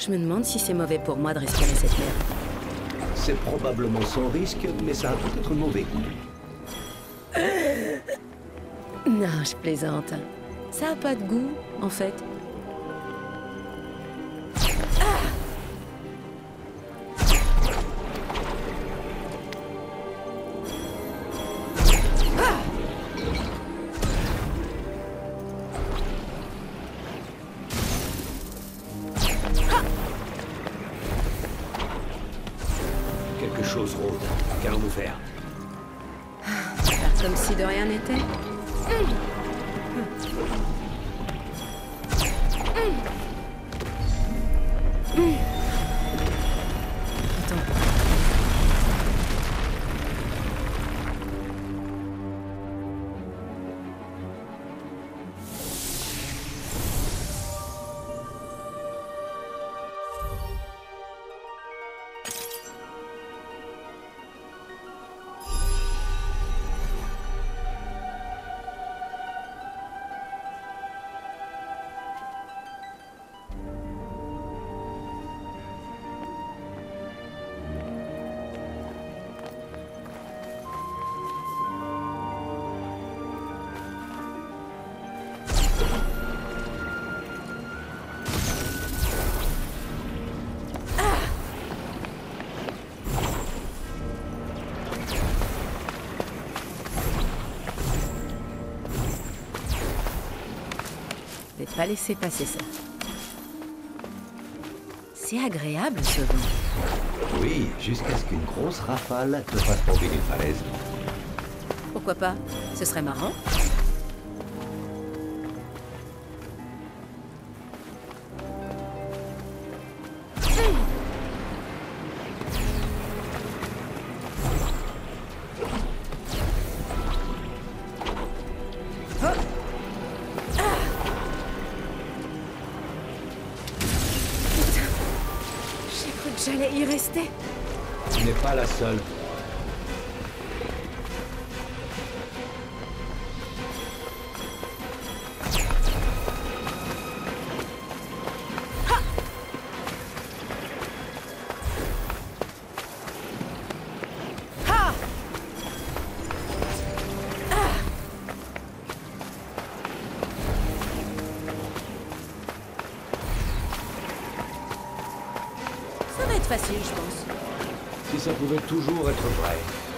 Je me demande si c'est mauvais pour moi de respirer cette merde. C'est probablement sans risque, mais ça a peut-être mauvais goût. Non, je plaisante. Ça a pas de goût, en fait. Quelque chose rôde. Qu'allons-nous faire? Faire comme si de rien n'était. Attends. Je vais pas laisser passer ça. C'est agréable ce vent. Oui, jusqu'à ce qu'une grosse rafale te fasse tomber d'une falaise. Pourquoi pas? Ce serait marrant. J'allais y rester. Tu n'es pas la seule. Ça va être facile, je pense. Si ça pouvait toujours être vrai.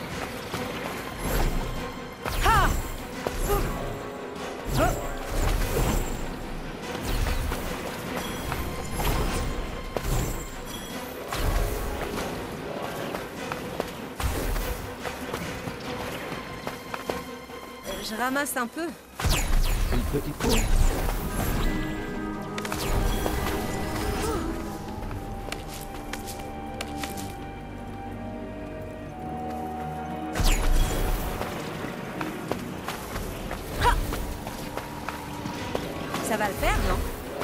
Je ramasse un peu. Une petite pause. Ça va le faire, non?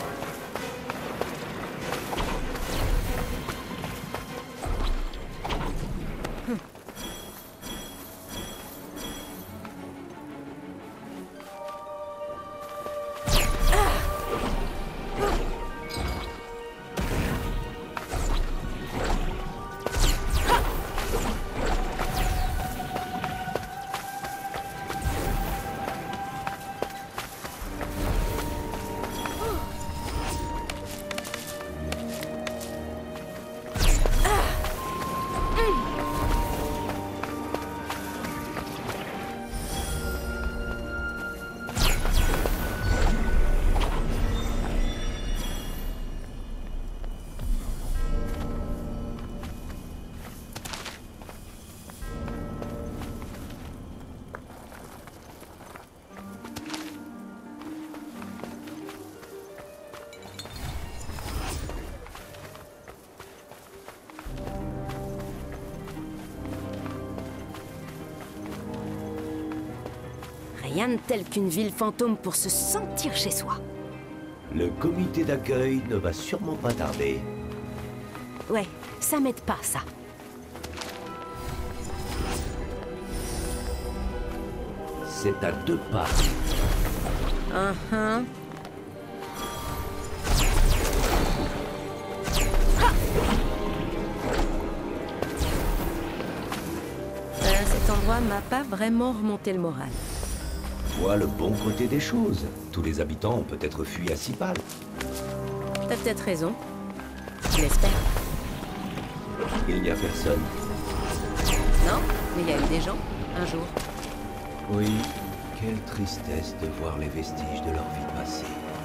Rien de tel qu'une ville fantôme pour se sentir chez soi. Le comité d'accueil ne va sûrement pas tarder. Ouais, ça m'aide pas, ça. C'est à 2 pas. endroit m'a pas vraiment remonté le moral. Vois le bon côté des choses. Tous les habitants ont peut-être fui à Sipal. T'as peut-être raison. Je l'espère. Il n'y a personne. Non, mais il y a eu des gens, un jour. Oui, quelle tristesse de voir les vestiges de leur vie passée.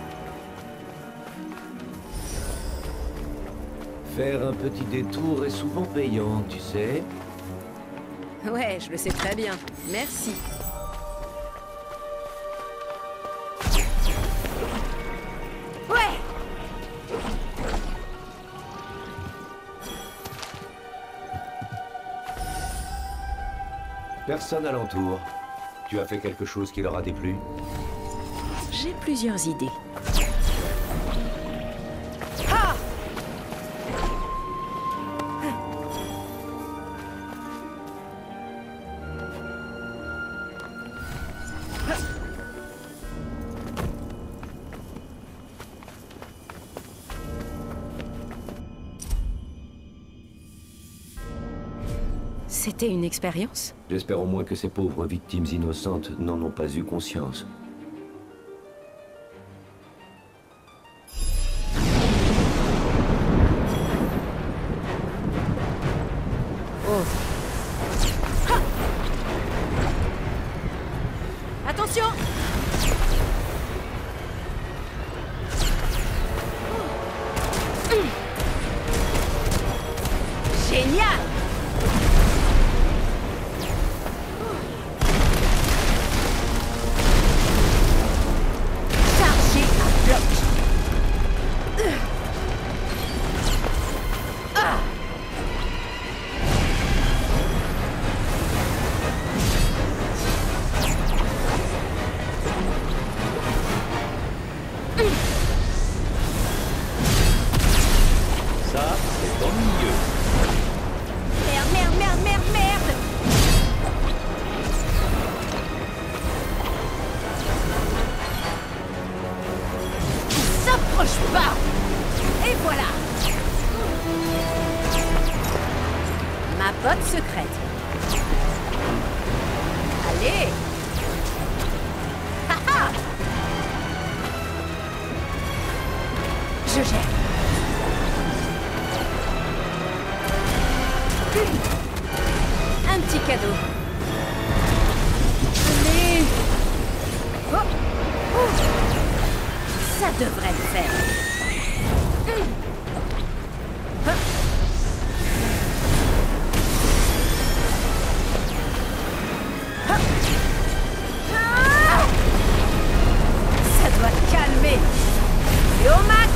Faire un petit détour est souvent payant, tu sais. Ouais, je le sais très bien. Merci. Ouais! Personne alentour. Tu as fait quelque chose qui leur a déplu? J'ai plusieurs idées. C'était une expérience? J'espère au moins que ces pauvres victimes innocentes n'en ont pas eu conscience. Oh. Ha! Attention! Génial! Ça, c'est ennuyeux. Merde, merde, merde, merde, merde! Il s'approche pas! Et voilà! Ma botte secrète. Allez! Haha! Je gère. Un petit cadeau. Allez! Oh! Oh! Ça devrait le faire. Ah! Ah! Ah! Ça doit te calmer. Et au max!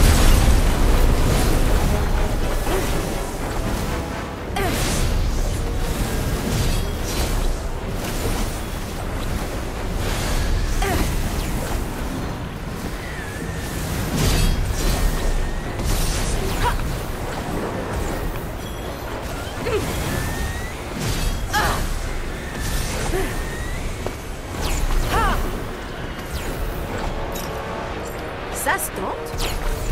Ça se tente.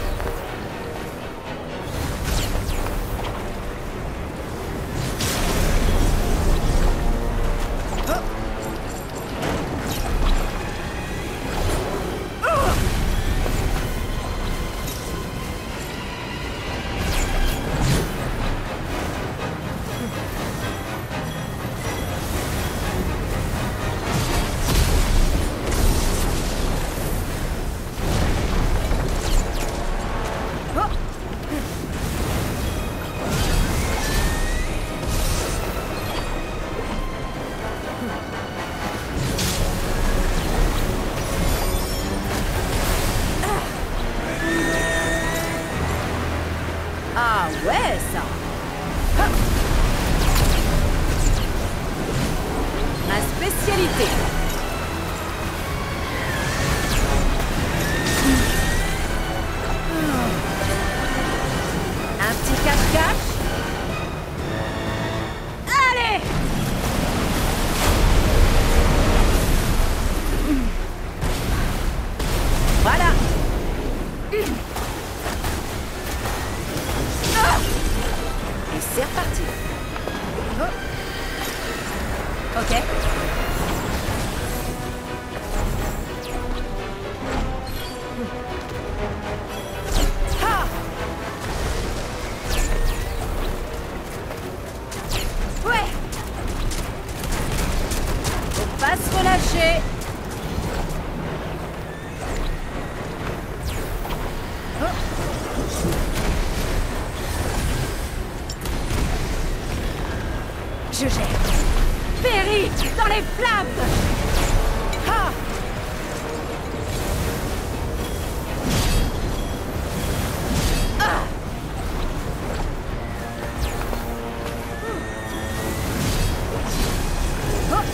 Ah ouais, ça. Ha! Ma spécialité. Un petit cache-cache. Allez! Voilà. Et c'est reparti. Oh. Ok. Ha! Ouais! Faut pas se relâcher. Je gère. Péri dans les flammes. Ha! Ah! Oh!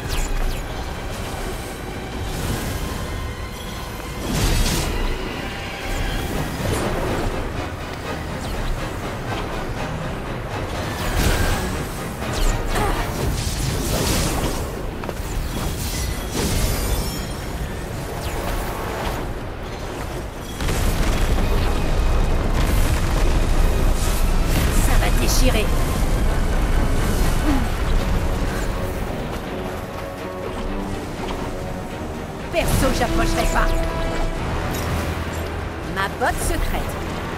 Ça va déchirer. Perso, j'approcherai pas. Ma botte secrète.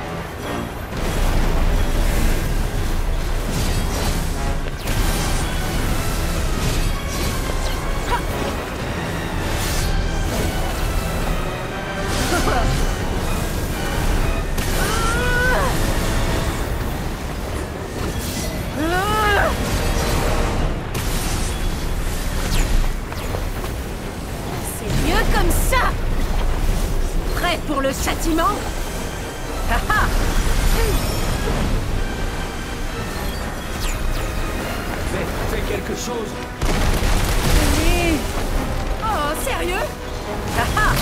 C'est mieux comme ça. Prêt pour le châtiment? Haha! Fais quelque chose. Oui. Oh, sérieux? Haha!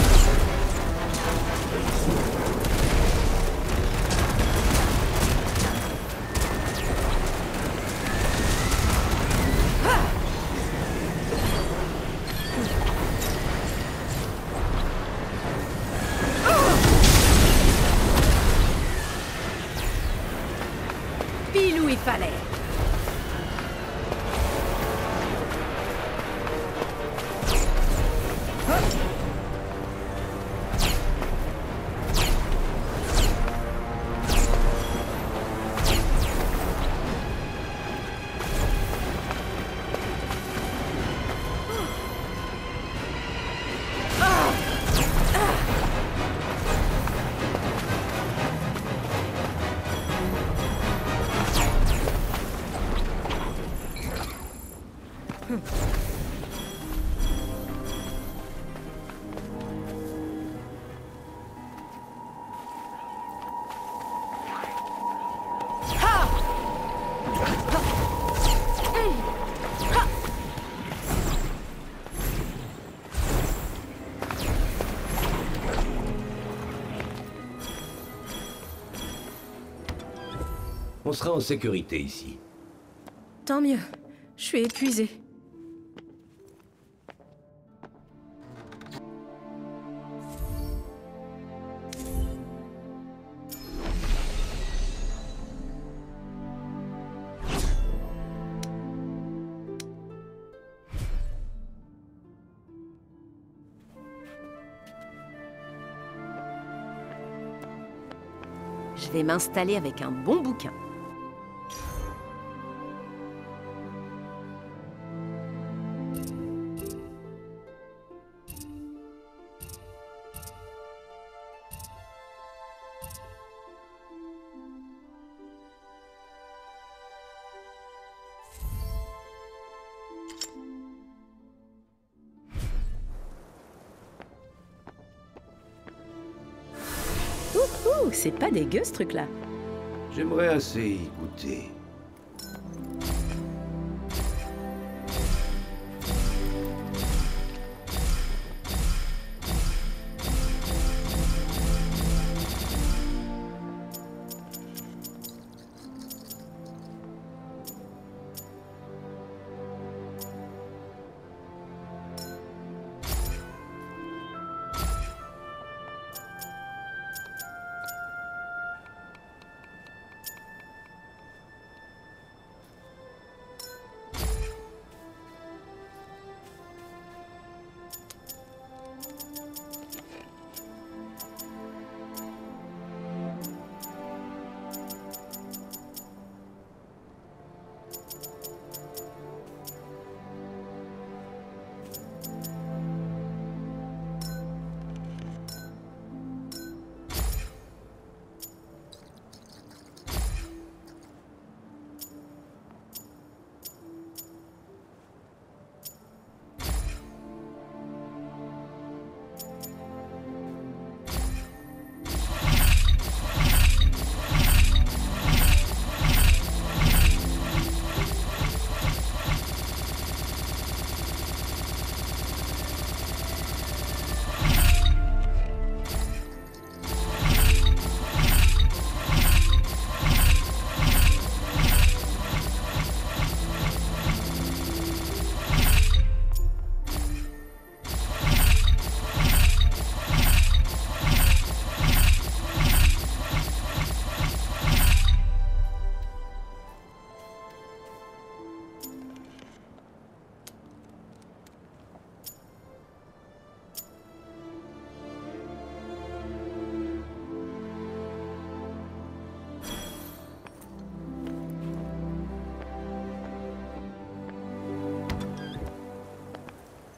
Pile où il fallait. On sera en sécurité ici. Tant mieux. Je suis épuisée. Je vais m'installer avec un bon bouquin. Ouh, c'est pas dégueu ce truc-là. J'aimerais assez y goûter.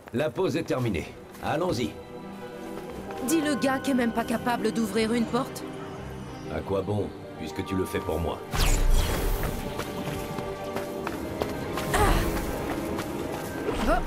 La pause est terminée. Allons-y. Dis le gars qui est même pas capable d'ouvrir une porte. À quoi bon, puisque tu le fais pour moi? Oh.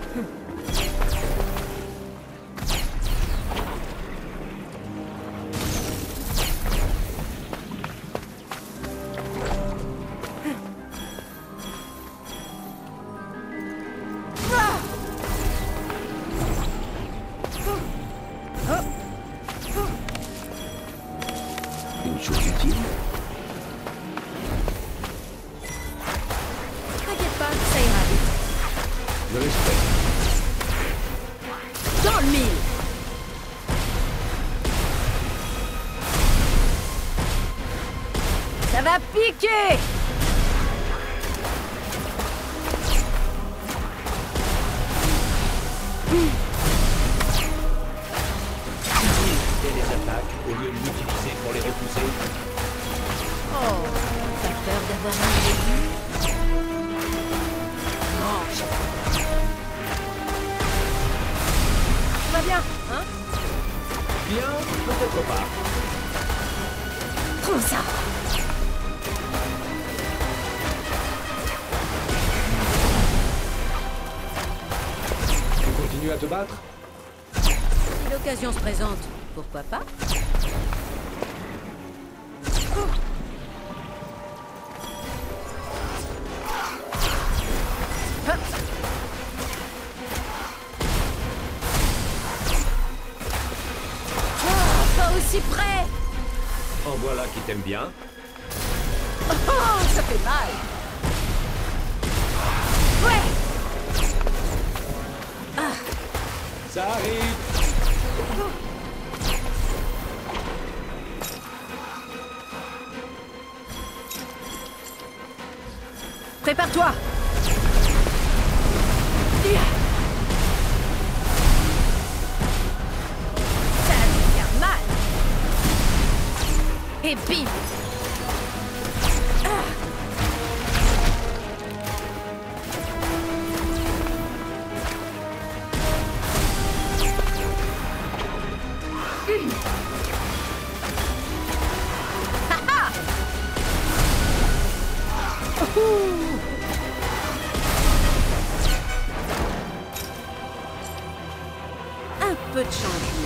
Une chose utile? T'inquiète pas, ça ira vite. Je respecte. Dans le mille. Ça va piquer. Et les attaques, au lieu de l'utiliser pour les repousser. Oh, t'as peur d'avoir un début? Mange. Tout va bien, hein? Bien, peut-être pas. Prends ça. Tu continues à te battre? Si l'occasion se présente, pourquoi pas? Pas aussi près. En voilà qui t'aime bien. Oh, ça fait mal. Ouais. Ça arrive. Prépare-toi. Ça va te faire mal. Et bim. Un peu de changement.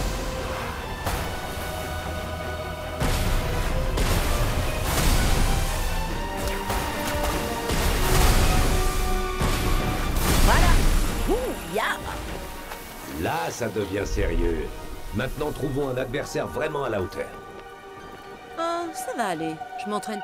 Voilà. Ya. Là, ça devient sérieux. Maintenant, trouvons un adversaire vraiment à la hauteur. Oh, ça va aller. Je m'entraîne.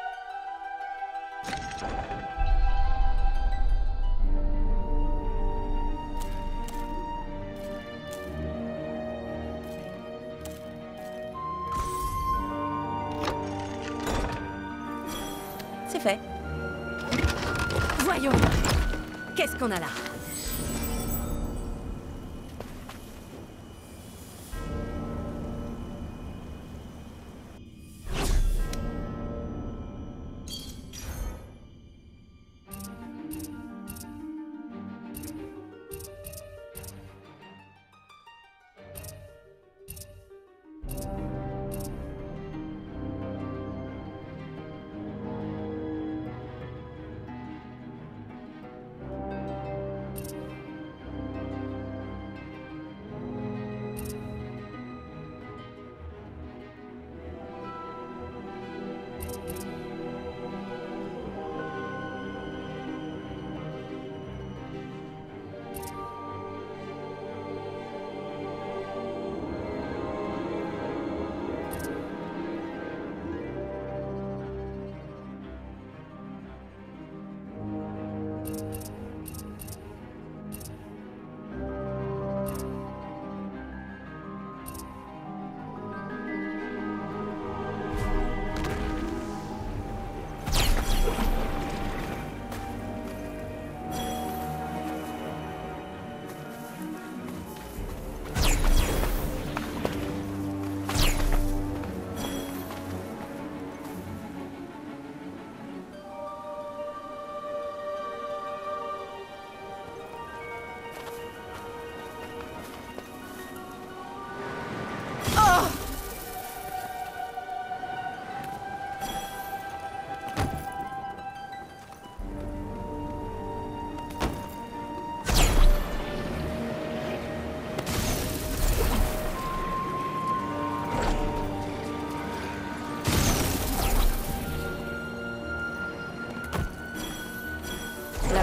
C'est fait. Voyons. Qu'est-ce qu'on a là?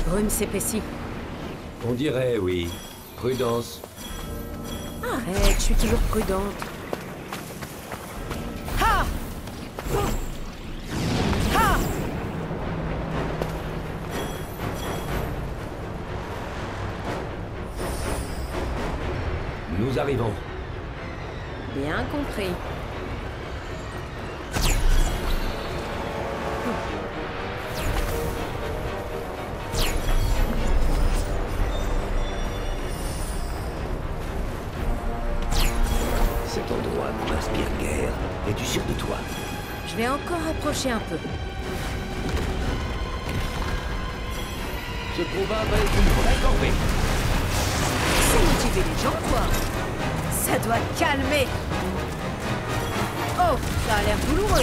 brume s'épaissit. On dirait, oui. Prudence. Arrête, je suis toujours prudente. Ha! Ha! Nous arrivons. Bien compris. Cet endroit m'inspire guerre. Es-tu sûr de toi? Je vais encore approcher un peu. Ce combat va être une vraie corvée. C'est motiver les gens, toi. Ça doit te calmer. Oh, ça a l'air douloureux.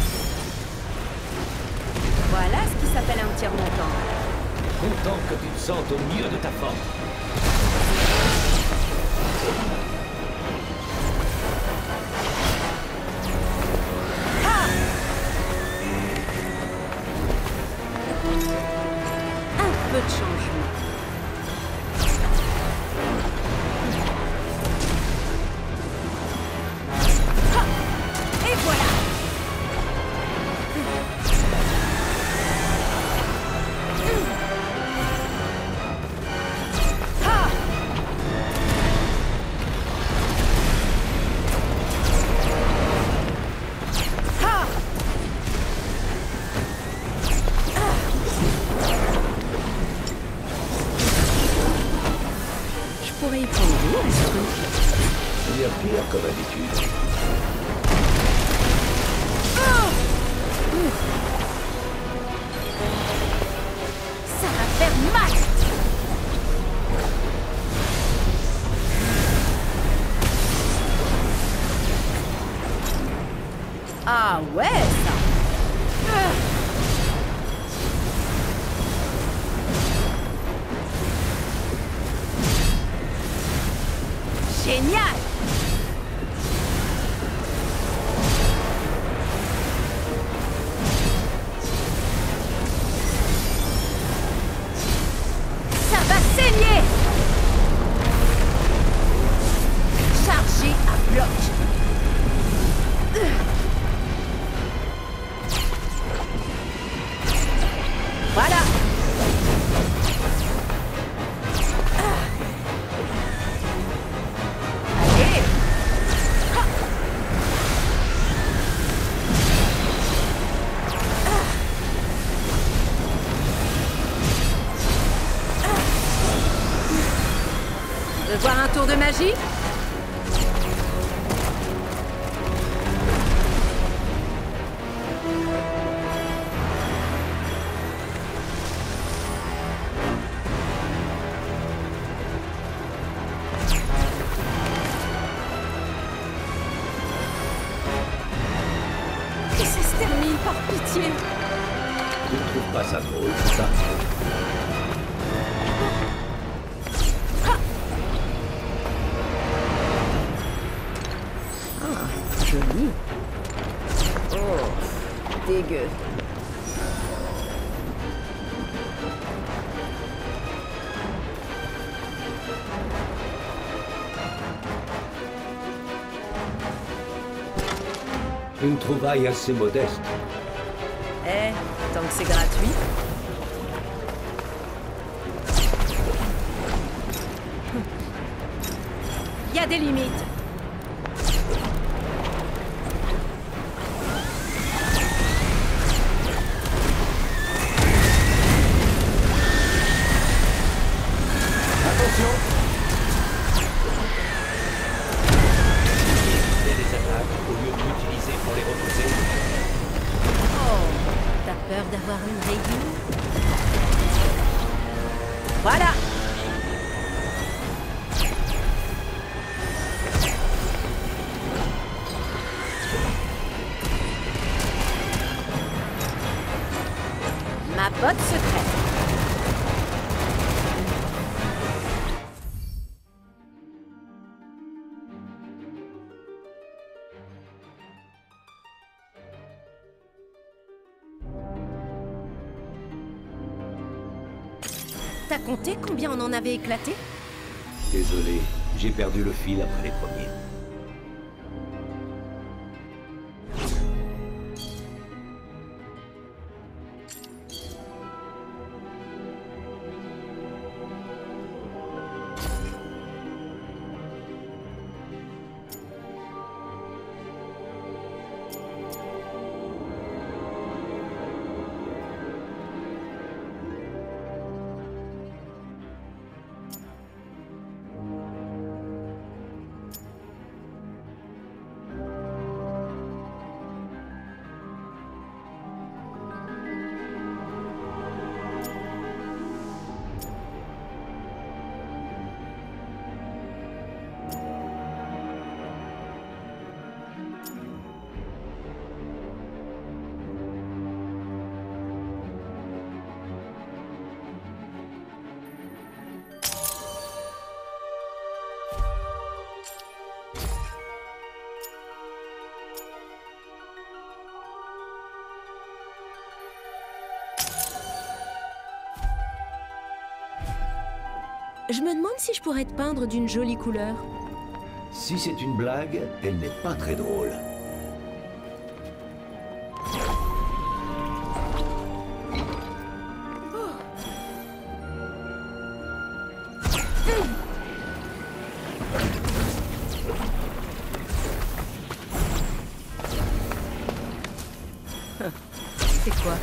Voilà ce qui s'appelle un tir montant. Content que tu te sentes au mieux de ta forme. Un peu de changement. Ha! Et voilà. Ha! Ha! Je pourrais y prendre goût à ce truc. Il y a pire comme habitude. Ça va faire mal. Ah ouais, ça. Génial. Ça va saigner. Chargé à bloc. Voilà. Allez. Ha. Veux voir un tour de magie? Que ça se termine, par pitié. Tu ne trouves pas ça drôle, ça? Joli. Oh, dégueu. Une trouvaille assez modeste. Eh, tant que c'est gratuit. Il y a des limites. Attention! Et les attaques au lieu de l'utiliser pour les repousser. Oh, t'as peur d'avoir une rayure? Voilà. Ma botte secrète. T'as compté combien on en avait éclaté? Désolé, j'ai perdu le fil après les premiers. Je me demande si je pourrais te peindre d'une jolie couleur. Si c'est une blague, elle n'est pas très drôle. C'est quoi?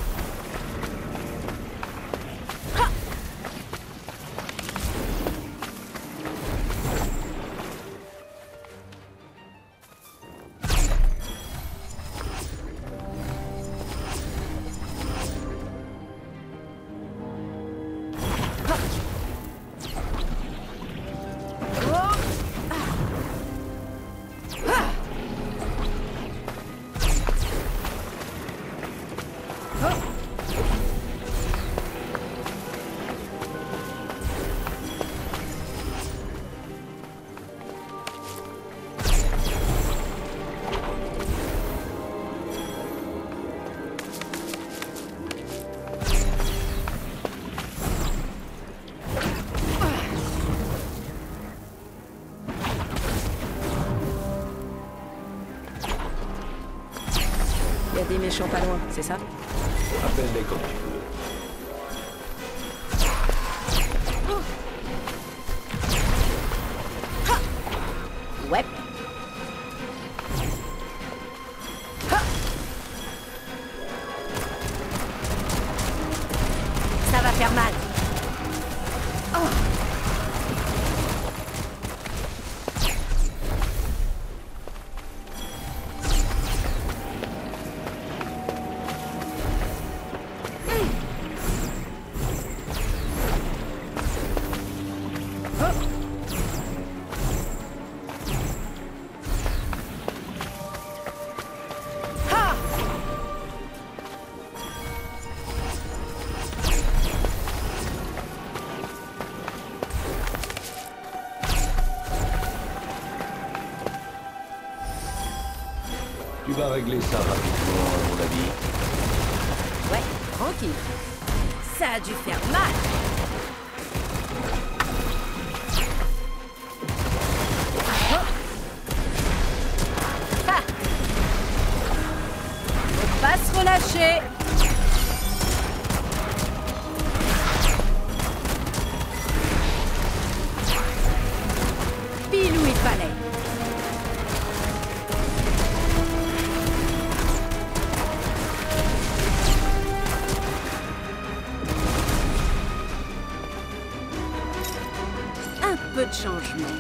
Il y a des méchants pas loin, c'est ça? Appelle-les comme tu veux. Ouais. Ça va faire mal. Tu vas régler ça rapidement, à mon avis. Ouais, tranquille. Ça a dû faire mal. Ah. Faut pas se relâcher. Pile où il fallait. Un peu de changement.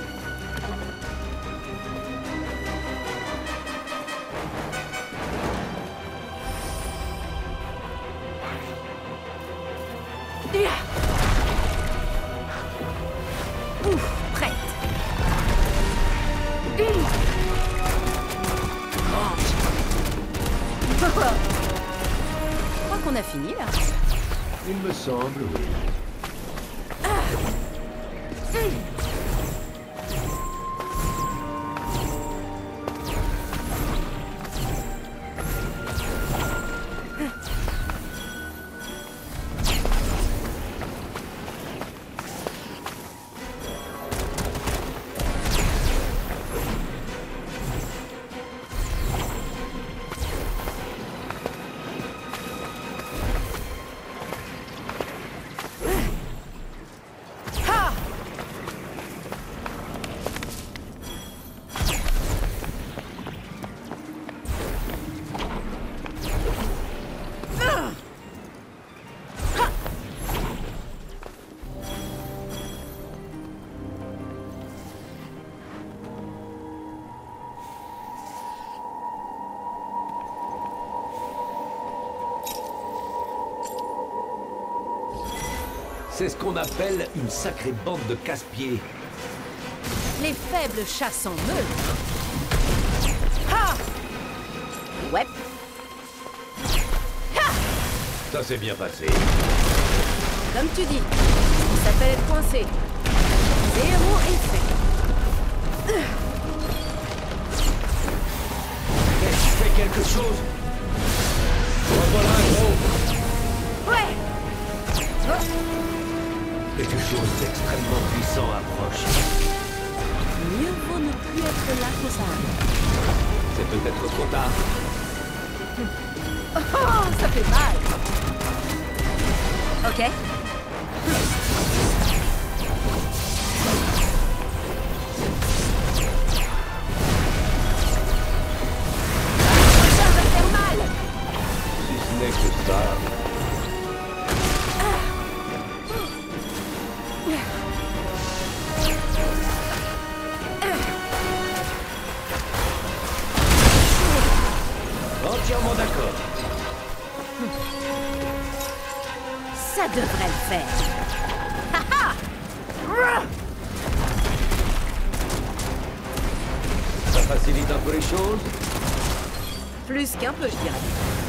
Ouf, prête. Mange. Je crois qu'on a fini là. Il me semble, oui. C'est ce qu'on appelle une sacrée bande de casse-pieds. Les faibles chassent en meute. Ha! Ouais. Ha! Ça s'est bien passé. Comme tu dis, ça s'appelle être coincé. Zéro effet. Est-ce que tu fais quelque chose? Revoilà un gros. Ouais. Oh. Quelque chose d'extrêmement puissant approche. Mieux vaut ne plus être là que ça. C'est peut-être trop tard. Oh, ça fait mal. Ok. Ça va faire mal. Si ce n'est que ça. Entièrement d'accord. Ça devrait le faire. Ça facilite un peu les choses. Plus qu'un peu, je dirais.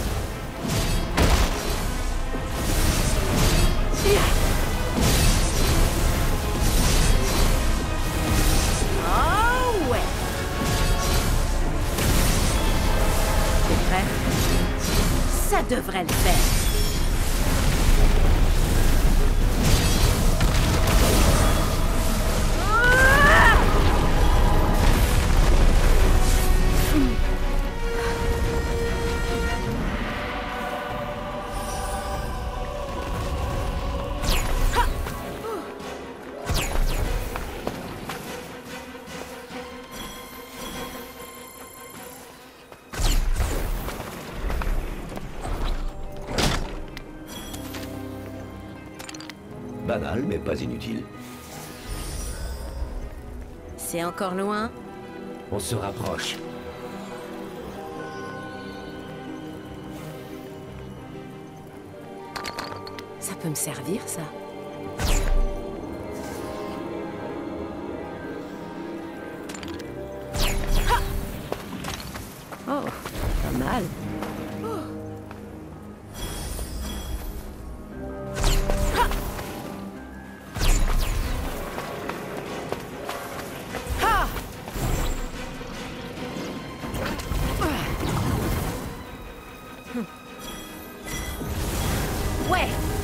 Oh ouais. T'es prêt? Ça devrait le faire. Banal, mais pas inutile. C'est encore loin? On se rapproche. Ça peut me servir, ça. Oh, pas mal. Ouais.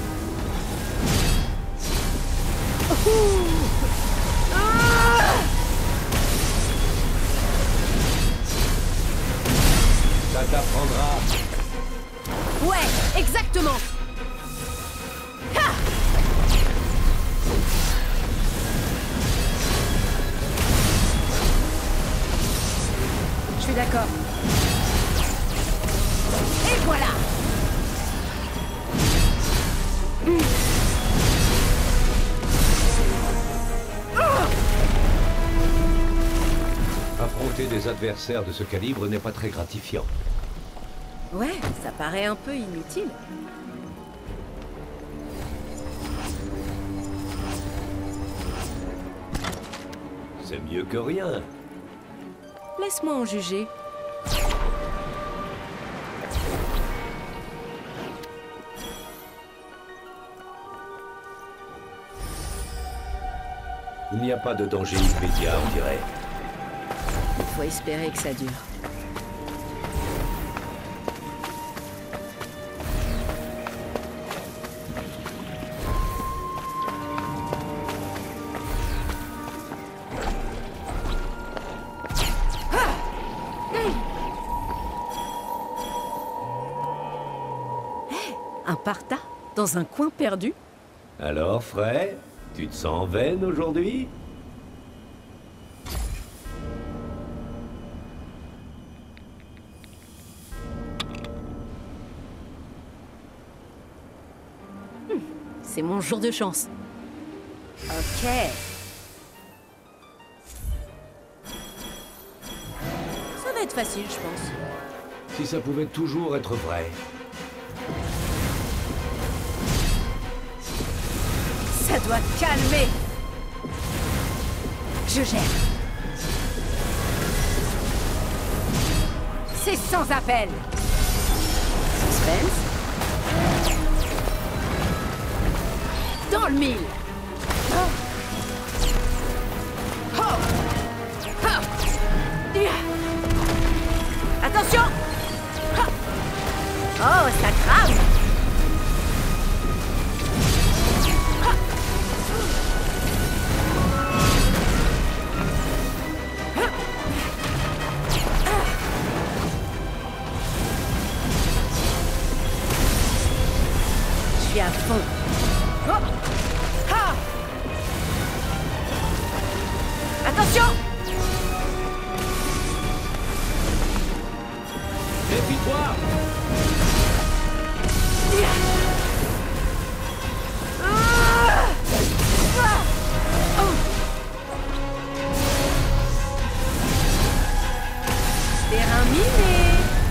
Ça t'apprendra. Ouais, exactement. Ha! Je suis d'accord. Et voilà. Affronter des adversaires de ce calibre n'est pas très gratifiant. Ouais, ça paraît un peu inutile. C'est mieux que rien. Laisse-moi en juger. Il n'y a pas de danger immédiat, on dirait. Il faut espérer que ça dure. Un parta dans un coin perdu? Alors, Frey, tu te sens en veine aujourd'hui? C'est mon jour de chance. Ok. Ça va être facile, je pense. Si ça pouvait toujours être vrai. Ça doit calmer. Je gère. C'est sans appel. Suspense. Dans le mille. Oh. Oh. Oh. Attention. Oh, ça crame. Je suis à fond. Oh. Ah. Attention. Méfie-toi! Terrain miné.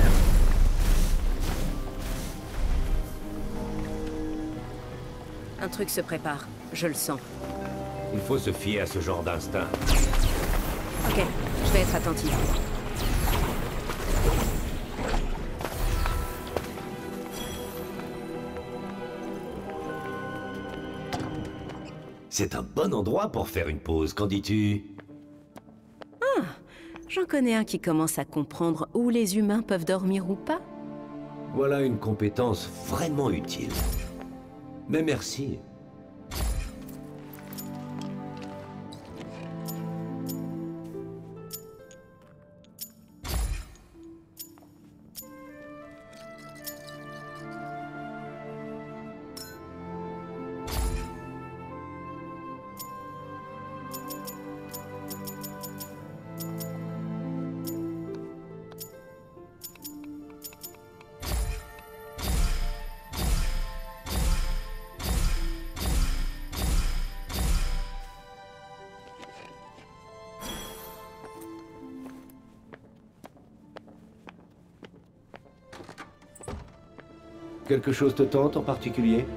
Un truc se prépare, je le sens. Il faut se fier à ce genre d'instinct. Ok, je vais être attentive. C'est un bon endroit pour faire une pause, qu'en dis-tu? J'en connais un qui commence à comprendre où les humains peuvent dormir ou pas. Voilà une compétence vraiment utile. Mais merci. Quelque chose te tente en particulier?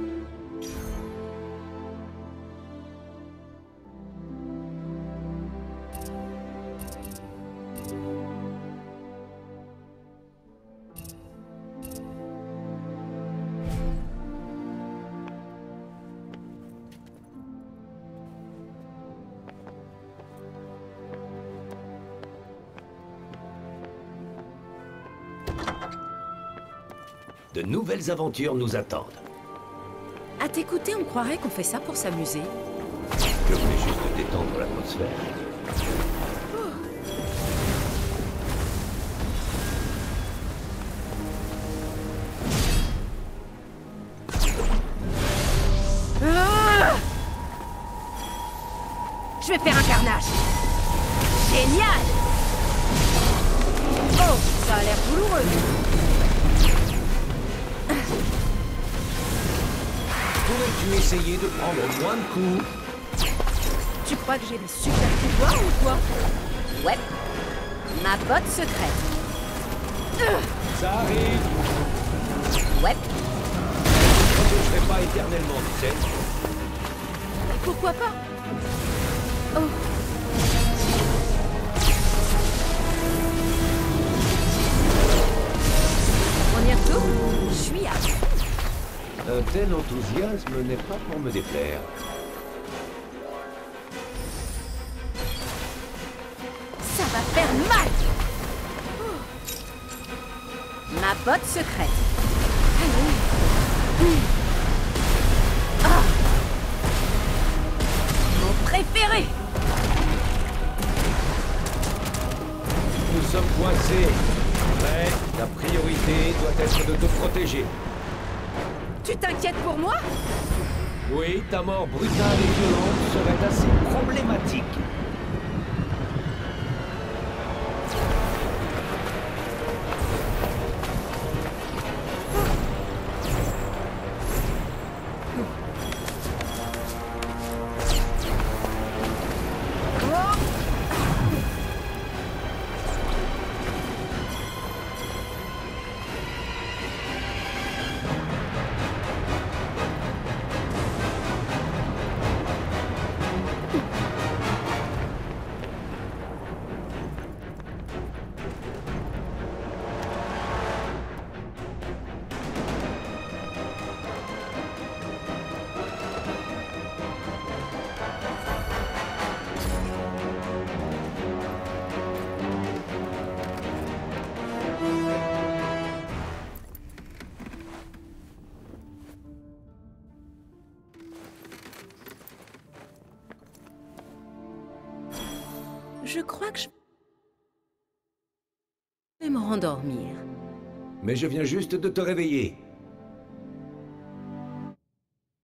De nouvelles aventures nous attendent. À t'écouter, on croirait qu'on fait ça pour s'amuser. Je voulais juste détendre l'atmosphère. Je vais faire un carnage. Génial. Oh, ça a l'air douloureux. Pourrais-tu essayer de prendre moins de coups? Tu crois que j'ai des super pouvoirs ou quoi? Ouais. Ma botte secrète. Ça arrive. Ouais. Je ne serai pas éternellement, tu sais. Pourquoi pas? Oh. On y retourne? Je suis à fond. Un tel enthousiasme n'est pas pour me déplaire. Ça va faire mal. Ma botte secrète. Ah. Mon préféré. Nous sommes coincés. Mais la priorité doit être de te protéger. Tu t'inquiètes pour moi? Oui, ta mort brutale et violente serait assez problématique. Je crois que je vais me rendormir. Mais je viens juste de te réveiller.